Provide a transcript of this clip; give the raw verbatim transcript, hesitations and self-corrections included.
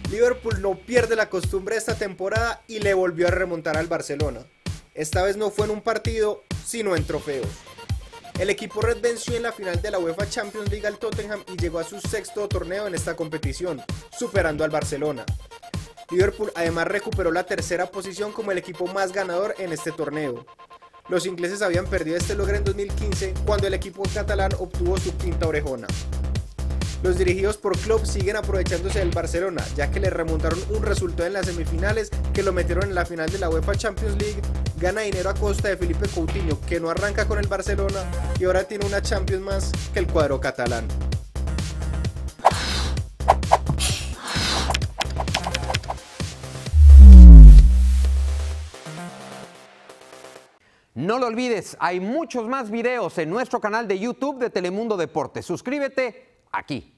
Liverpool no pierde la costumbre esta temporada y le volvió a remontar al Barcelona. Esta vez no fue en un partido, sino en trofeos. El equipo red venció en la final de la UEFA Champions League al Tottenham y llegó a su sexto torneo en esta competición, superando al Barcelona. Liverpool además recuperó la tercera posición como el equipo más ganador en este torneo. Los ingleses habían perdido este logro en dos mil quince cuando el equipo catalán obtuvo su quinta orejona. Los dirigidos por Klopp siguen aprovechándose del Barcelona, ya que le remontaron un resultado en las semifinales que lo metieron en la final de la UEFA Champions League, gana dinero a costa de Philippe Coutinho, que no arranca con el Barcelona y ahora tiene una Champions más que el cuadro catalán. No lo olvides, hay muchos más videos en nuestro canal de YouTube de Telemundo Deportes. Suscríbete aquí.